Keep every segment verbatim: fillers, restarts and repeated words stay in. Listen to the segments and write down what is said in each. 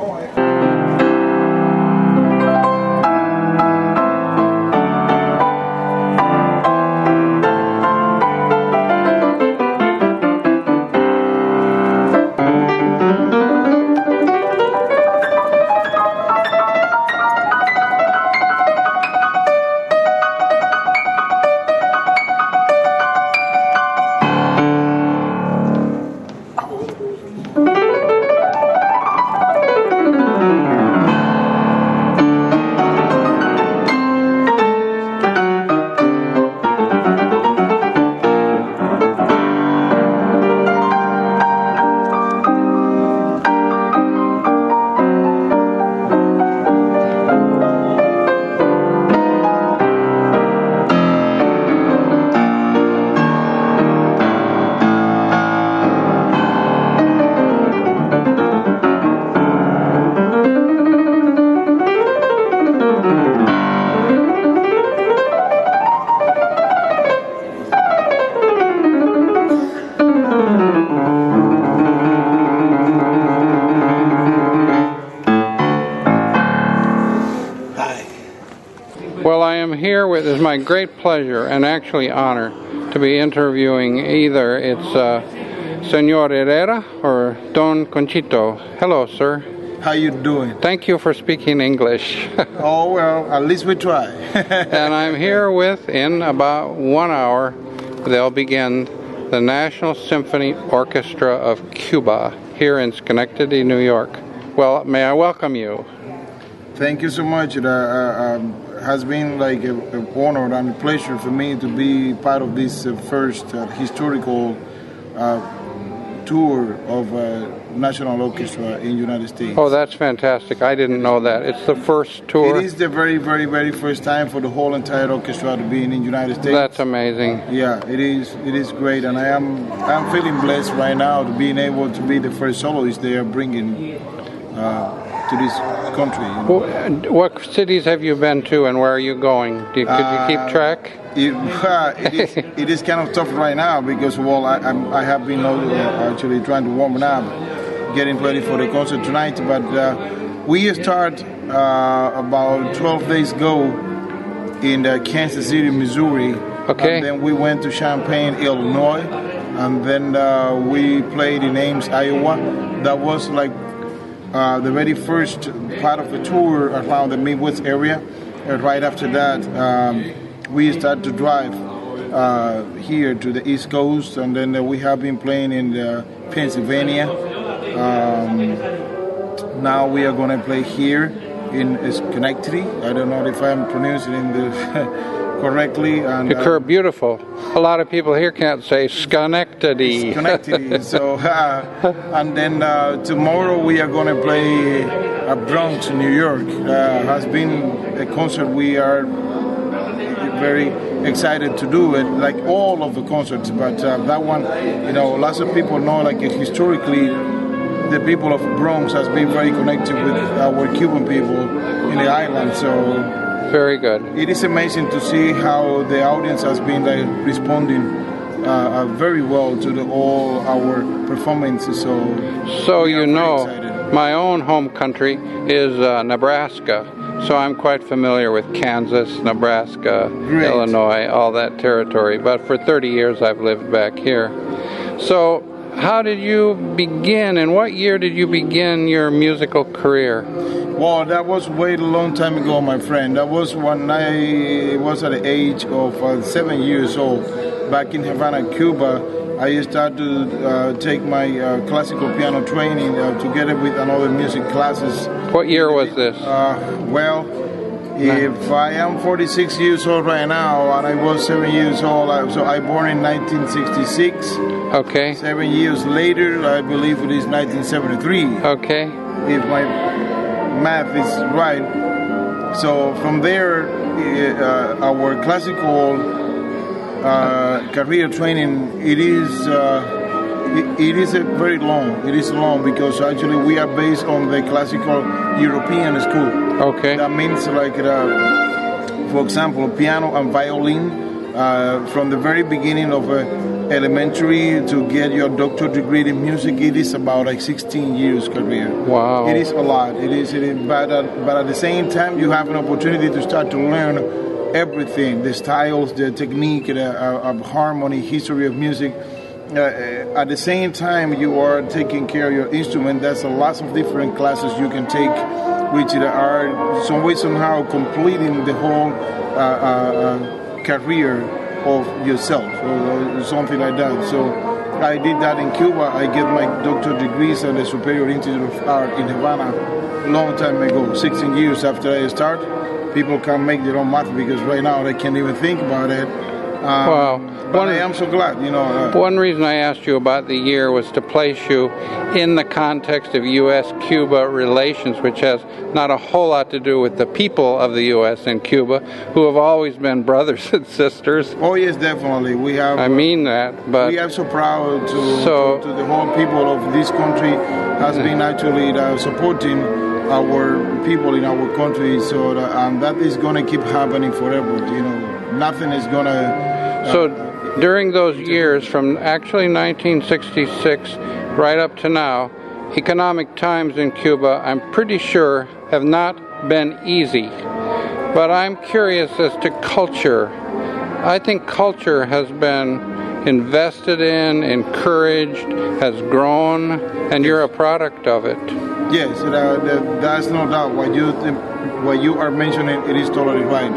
Well, I am here with, it's my great pleasure and actually honor to be interviewing either it's uh, Senor Herrera or Don Conchito. Hello, sir. How you doing? Thank you for speaking English. Oh, well, at least we try. And I'm here with, in about one hour, they'll begin the National Symphony Orchestra of Cuba here in Schenectady, New York. Well, may I welcome you? Thank you so much. It uh, um, has been like an honor and a pleasure for me to be part of this uh, first uh, historical uh, tour of uh, National Orchestra in the United States. Oh, that's fantastic. I didn't know that. It's the first tour? It is the very, very, very first time for the whole entire orchestra to be in the United States. That's amazing. Yeah, it is It is great, and I am I'm feeling blessed right now to being able to be the first soloist they are bringing uh, to this country. You know. What cities have you been to, and where are you going? Do you, could you keep track? It, uh, it, is, it is kind of tough right now because, well, I, I'm, I have been uh, actually trying to warm up, getting ready for the concert tonight. But uh, we start uh, about twelve days ago in uh, Kansas City, Missouri. Okay. And then we went to Champaign, Illinois, and then uh, we played in Ames, Iowa. That was like uh, the very first part of the tour around the Midwest area. And right after that, um, we started to drive uh, here to the East Coast, and then uh, we have been playing in uh, Pennsylvania. Um, now we are going to play here in Schenectady. I don't know if I'm pronouncing it the correctly. And, You're uh, beautiful. A lot of people here can't say Schenectady. Schenectady. So, uh, and then uh, tomorrow we are going to play at Bronx, New York. Uh, has been a concert we are very excited to do it, like all of the concerts, but uh, that one, you know, lots of people know, like historically, the people of Bronx has been very connected with our Cuban people in the island, so very good. It is amazing to see how the audience has been like responding uh, uh, very well to the, all our performances. So, so you know, excited. My own home country is uh, Nebraska. So I'm quite familiar with Kansas, Nebraska, Great. Illinois, all that territory. But for thirty years I've lived back here. So how did you begin, and what year did you begin your musical career? Well, that was way a long time ago, my friend. That was when I was at the age of uh, seven years old, back in Havana, Cuba. I started to uh, take my uh, classical piano training uh, together with another music classes. What year was this? Uh, well, if I am forty-six years old right now, and I was seven years old, I, so I born in nineteen sixty-six. Okay. Seven years later, I believe it is nineteen seventy-three. Okay. If my math is right. So from there, uh, our classical Uh, career training, it is uh, it, it is a very long. It is long because actually we are based on the classical European school. Okay. That means like, uh, for example, piano and violin uh, from the very beginning of uh, elementary to get your doctorate degree in music, it is about like sixteen years career. Wow. It is a lot. It is, it is but, uh, but at the same time, you have an opportunity to start to learn everything, the styles, the technique, the uh, of harmony, history of music. Uh, at the same time, you are taking care of your instrument. There's a lot of different classes you can take, which are some way somehow completing the whole uh, uh, career of yourself, or something like that. So I did that in Cuba. I get my doctorate degrees at the Superior Institute of Art in Havana a long time ago, sixteen years after I start. People can make their own math because right now they can't even think about it. Um, wow. But one, I am so glad, you know. Uh, one reason I asked you about the year was to place you in the context of U S Cuba relations, which has not a whole lot to do with the people of the U S and Cuba, who have always been brothers and sisters. Oh yes, definitely. We have. I mean that, but we are so proud to so, to, to the whole people of this country has been actually uh, supporting our people in our country. So that, um, that is going to keep happening forever. You know, nothing is going to. Uh, so. During those years, from actually nineteen sixty-six right up to now, economic times in Cuba, I'm pretty sure, have not been easy. But I'm curious as to culture. I think culture has been invested in, encouraged, has grown, and you're a product of it. Yes, uh, that's no doubt. What you, what you are mentioning, it is totally right.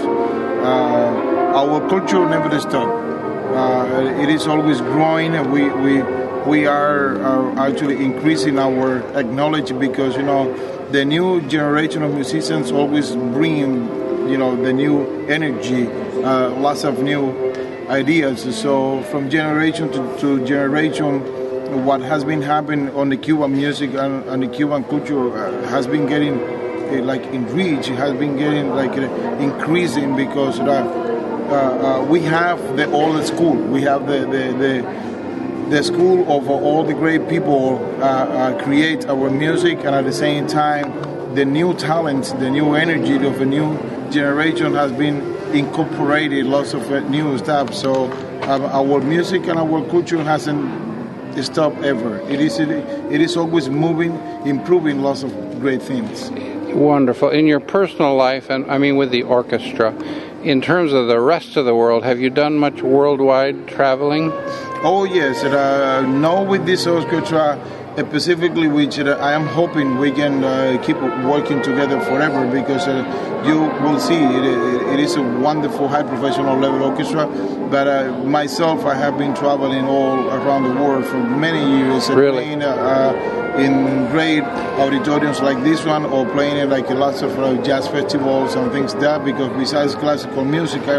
Uh, our culture never stops. Uh, it is always growing, and we we we are uh, actually increasing our acknowledgement because you know the new generation of musicians always bring you know the new energy, uh, lots of new ideas. So from generation to, to generation, what has been happening on the Cuban music and, and the Cuban culture uh, has been getting uh, like enriched, has been getting like uh, increasing because. Uh, Uh, uh, we have the old school. We have the the, the, the school of all the great people uh, uh, create our music, and at the same time, the new talents, the new energy of a new generation has been incorporated. Lots of uh, new stuff. So uh, our music and our culture hasn't stopped ever. It is it, it is always moving, improving lots of great things. Wonderful. In your personal life, and I mean with the orchestra, in terms of the rest of the world, have you done much worldwide traveling? Oh yes, uh, no with this orchestra specifically, which uh, I am hoping we can uh, keep working together forever because uh, you will see it, it is a wonderful high professional level orchestra. But uh, myself, I have been traveling all around the world for many years. Really? Playing, uh, in great auditoriums like this one, or playing in like lots of uh, jazz festivals and things like that. Because besides classical music, I,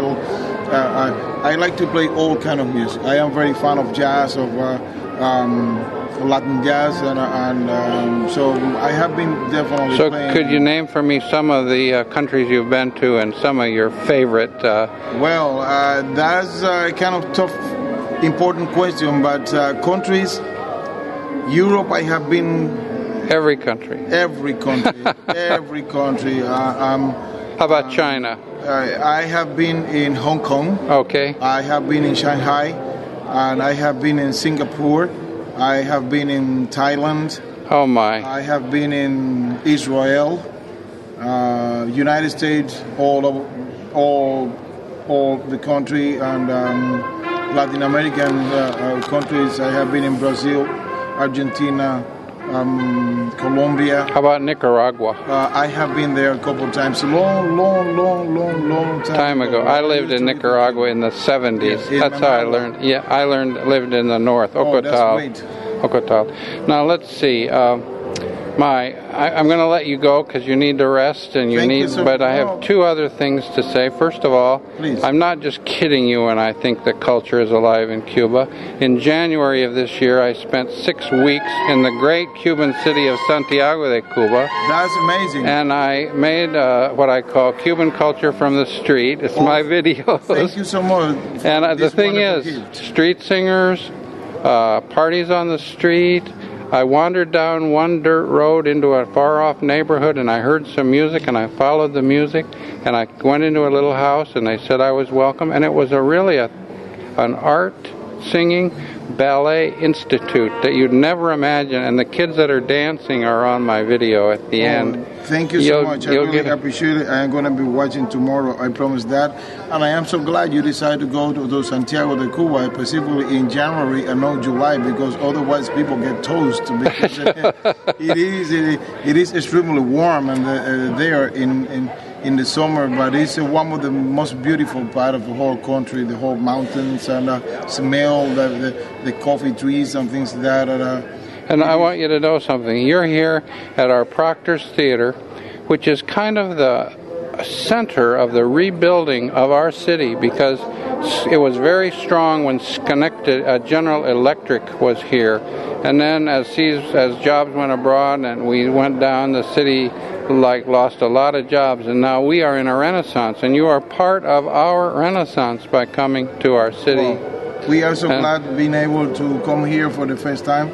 uh, I I like to play all kind of music. I am very fan of jazz, of uh, um, Latin jazz, and, and um, so I have been definitely. So, playing. could you name for me some of the uh, countries you've been to and some of your favorite? Uh... Well, uh, that's a kind of tough, important question, but uh, countries. Europe, I have been. Every country. Every country. every country. Uh, um, How about China? I, I have been in Hong Kong. Okay. I have been in Shanghai, and I have been in Singapore. I have been in Thailand. Oh my. I have been in Israel, uh, United States, all of, all, all the country, and um, Latin American uh, uh, countries. I have been in Brazil, Argentina, um, Colombia. How about Nicaragua? Uh, I have been there a couple of times, long, long, long, long, long time, time ago. I lived in Nicaragua in the seventies. Yes, that's how I learned. Yeah, I learned lived in the north, Ocotal. Oh, that's great. Ocotal. Now let's see. Uh, my, I, I'm going to let you go because you need to rest and you Thank need. You so but I have two other things to say. First of all, Please. I'm not just kidding you when I think the culture is alive in Cuba. In January of this year, I spent six weeks in the great Cuban city of Santiago de Cuba. That's amazing. And I made uh, what I call Cuban culture from the street. It's oh, my videos. Thank you so much. And uh, the thing is, gift. street singers, uh, parties on the street. I wandered down one dirt road into a far-off neighborhood, and I heard some music, and I followed the music, and I went into a little house, and they said I was welcome, and it was a really a, an art singing ballet institute that you'd never imagine, and the kids that are dancing are on my video at the oh, end. Thank you so you'll, much. I really appreciate it. I am going to be watching tomorrow, I promise that. And I am so glad you decided to go to, to Santiago de Cuba, specifically in January and not July, because otherwise people get toast. Because it is it, it is extremely warm and uh, there in, in in the summer, but it's uh, one of the most beautiful part of the whole country, the whole mountains and uh, smell the, the the coffee trees and things like that. Uh, and I want you to know something. You're here at our Proctor's Theater, which is kind of the center of the rebuilding of our city, because it was very strong when Schenectady, uh, General Electric was here, and then as these, as jobs went abroad and we went down, the city like lost a lot of jobs, and now we are in a renaissance, and you are part of our renaissance by coming to our city. Well, we are so and, glad being able to come here for the first time.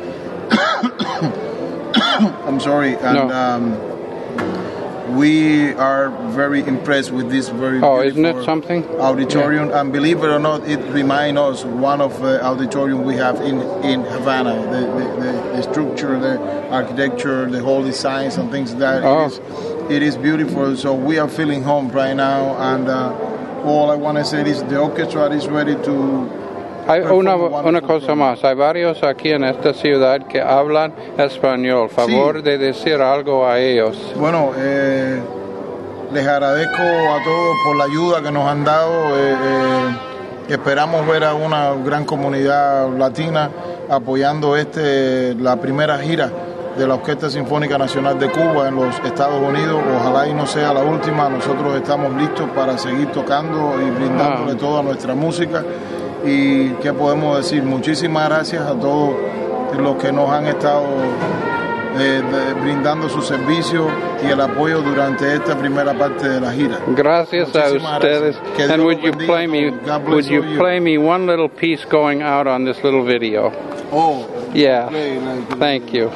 I'm sorry, and no. um, we are very impressed with this very oh, isn't it something? auditorium, yeah. And believe it or not, it reminds us one of the auditorium we have in, in Havana. The, the, the, the structure, the architecture, the whole designs and things like that. Oh. It is, it is beautiful. So we are feeling home right now, and uh, all I want to say is the orchestra is ready to. Hay una, una cosa más, hay varios aquí en esta ciudad que hablan español. Favor sí. de decir algo a ellos. Bueno, eh, les agradezco a todos por la ayuda que nos han dado. Eh, eh, esperamos ver a una gran comunidad latina apoyando este la primera gira de la Orquesta Sinfónica Nacional de Cuba en los Estados Unidos. Ojalá y no sea la última. Nosotros estamos listos para seguir tocando y brindándole ah. toda nuestra música. Y qué podemos decir, muchísimas gracias a todos los que nos han estado eh, de, brindando su servicio y el apoyo durante esta primera parte de la gira. Gracias muchísimas a ustedes. Gracias. And would you play me would you, you play me one little piece going out on this little video? Oh, yeah. Play, like, Thank you.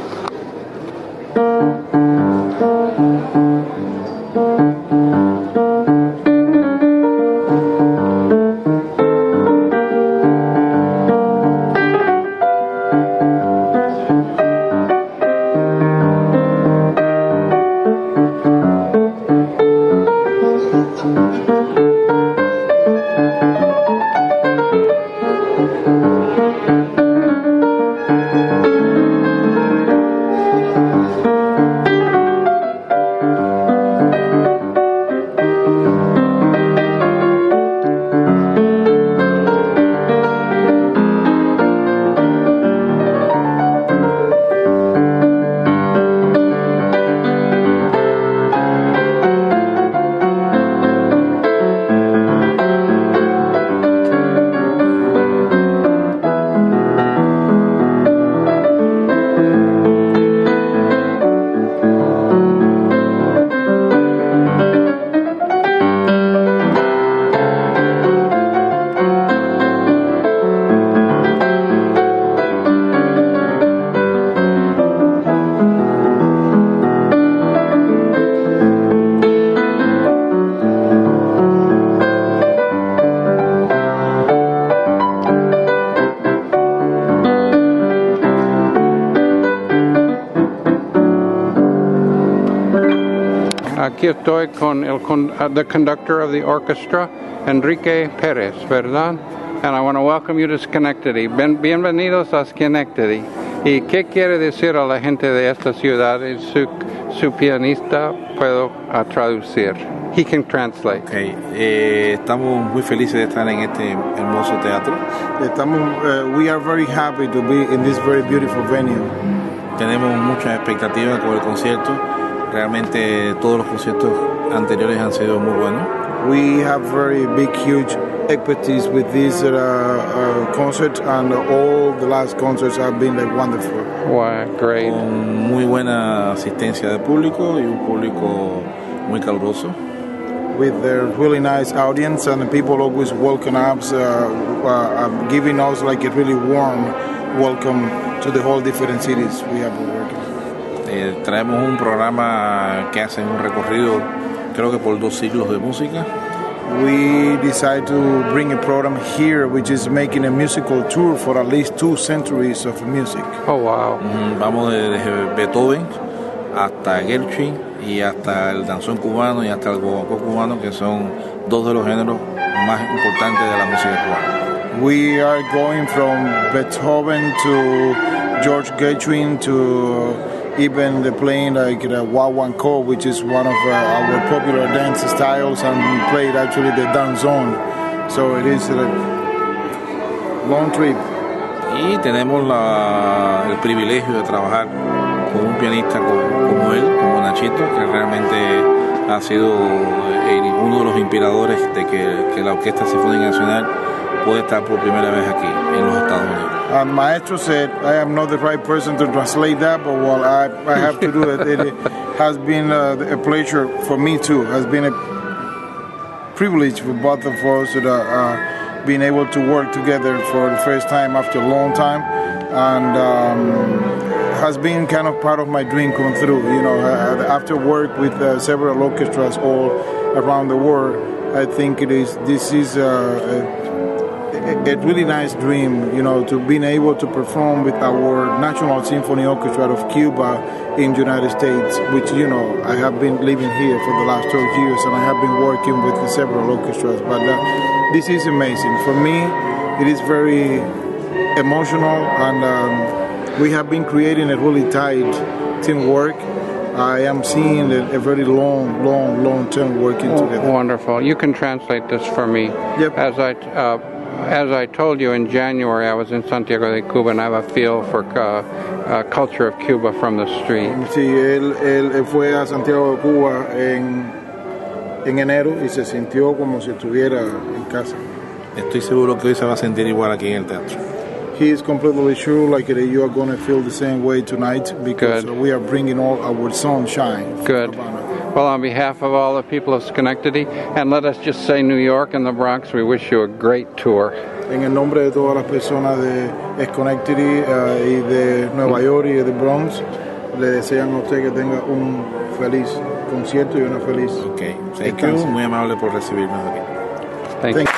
Aquí estoy con el con, uh, the conductor of the orchestra, Enrique Perez, ¿verdad? And I want to welcome you to Schenectady. Ben, bienvenidos a Schenectady. ¿Y qué quiere decir a la gente de esta ciudad? Su, su pianista puedo uh, traducir. He can translate. Okay. Eh, estamos muy felices de estar en este hermoso teatro. Estamos, uh, we are very happy to be in this very beautiful venue. Tenemos muchas expectativas con el concierto. Realmente todos los conciertos anteriores han sido muy buenos. We have very big, huge expertise with this uh, uh, concert, and all the last concerts have been like wonderful. Wow, great. Con muy buena asistencia de público y un público muy caluroso. With their really nice audience, and people always welcome us, uh, uh, giving us like a really warm welcome to the whole different cities we have been working. Eh, traemos un programa que hace un recorrido, creo que por dos siglos de música, we decided to bring a program here, which is making a musical tour for at least two centuries of music. Oh, wow. Mm, vamos desde Beethoven hasta Gershwin y hasta el danzón cubano y hasta el guaguancó cubano, que son dos de los géneros más importantes de la música cubana. We are going from Beethoven to George Gershwin to even the playing like the guaguancó, which is one of uh, our popular dance styles, and played actually the danzón. So it is a long trip. Y tenemos la, el privilegio de trabajar con un pianista como, como él, como Nachito, que realmente ha sido eh, uno de los inspiradores de que, que la Orquesta Sinfónica Nacional puede estar por primera vez aquí en los Estados Unidos. And Maestro said, I am not the right person to translate that, but well, I, I have to do it. It has been uh, a pleasure for me too. It has been a privilege for both of us to uh, being able to work together for the first time after a long time, and um, has been kind of part of my dream come through. You know, after work with uh, several orchestras all around the world, I think it is this is uh, a, a really nice dream. You know, to being able to perform with our National Symphony Orchestra of Cuba in the United States, which, you know, I have been living here for the last twelve years, and I have been working with the several orchestras. But uh, this is amazing for me. It is very emotional, and um, we have been creating a really tight teamwork. I am seeing a, a very long, long, long term working together. Wonderful. You can translate this for me. Yep. As I, uh, as I told you in January, I was in Santiago de Cuba, and I have a feel for uh, uh, culture of Cuba from the street. Sí, él, él, él fue a Santiago de Cuba en, en enero y se sintió como si estuviera en casa. Estoy seguro que hoy se va a sentir igual aquí en el teatro. He is completely sure like that you are going to feel the same way tonight, because Good. we are bringing all our sunshine. Good. Well, on behalf of all the people of Schenectady, and let us just say New York and the Bronx, we wish you a great tour. En el nombre de todas las personas de Schenectady uh, y de Nueva York y de Bronx, le desean a usted que tenga un feliz concierto y una feliz. Okay. Thank you. Muy amable por recibirnos aquí. Thank, Thank you.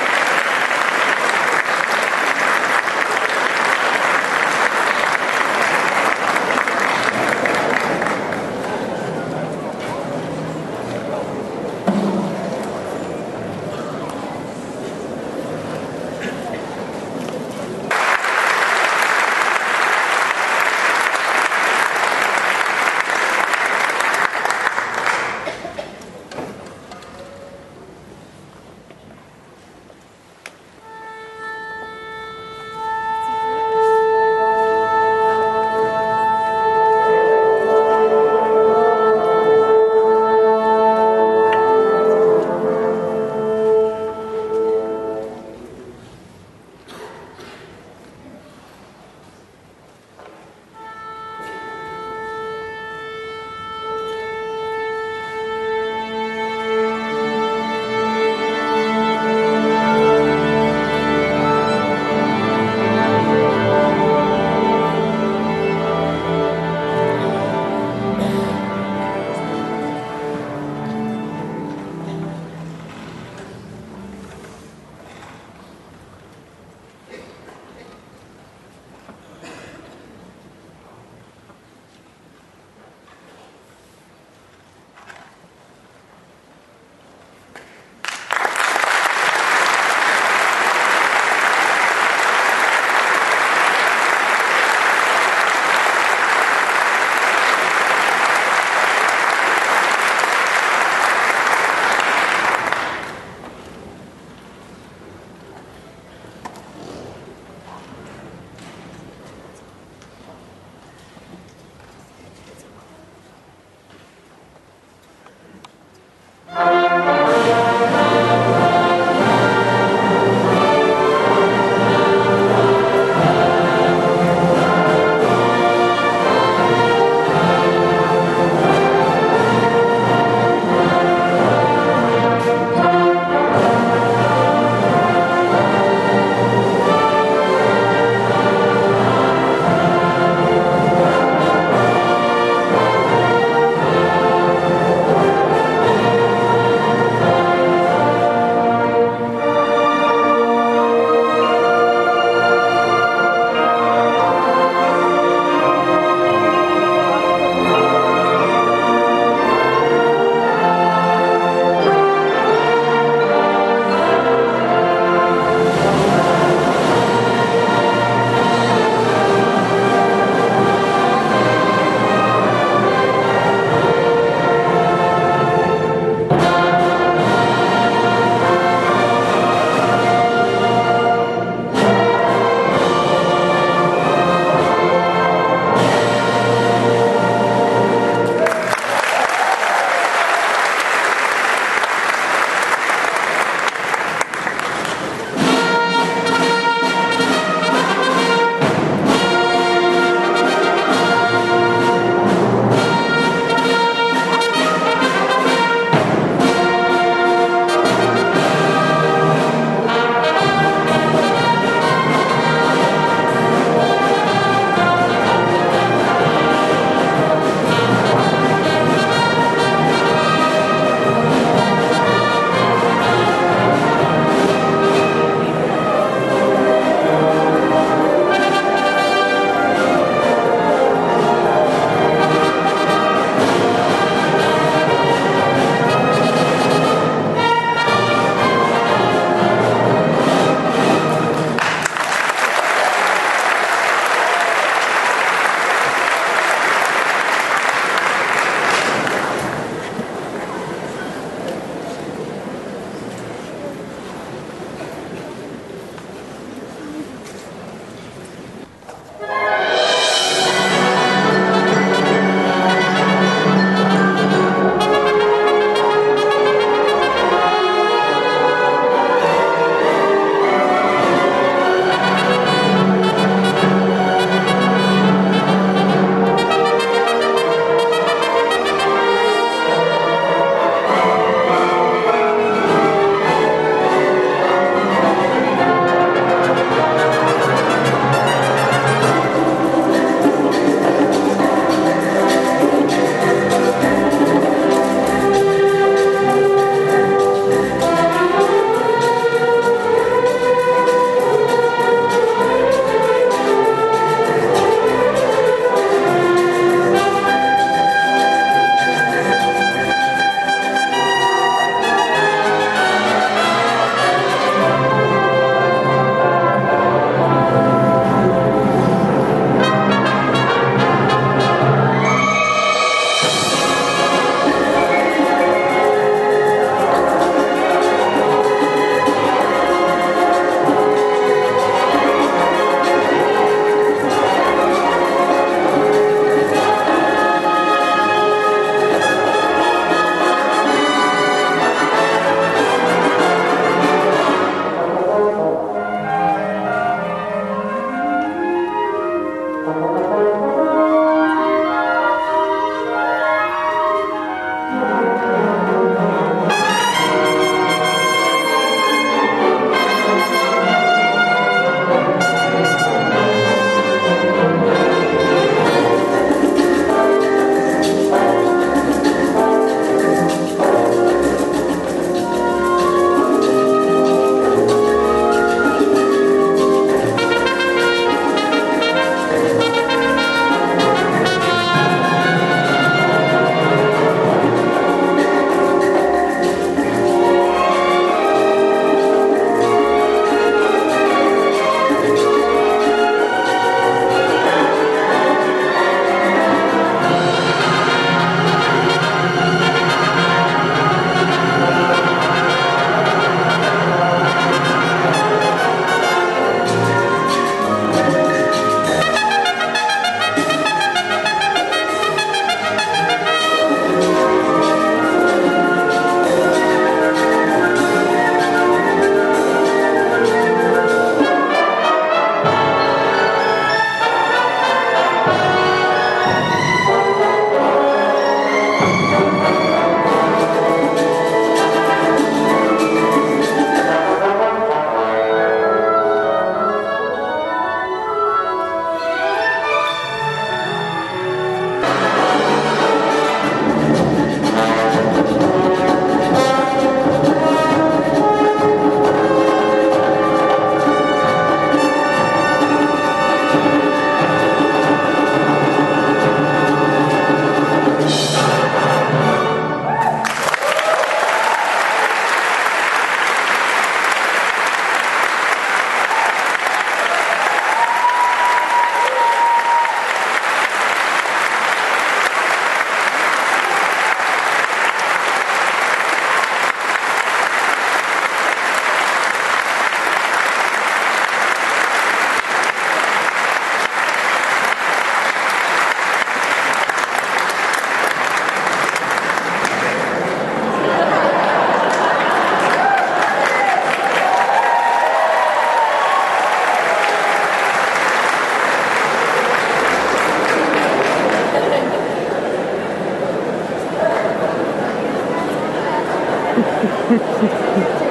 Gracias.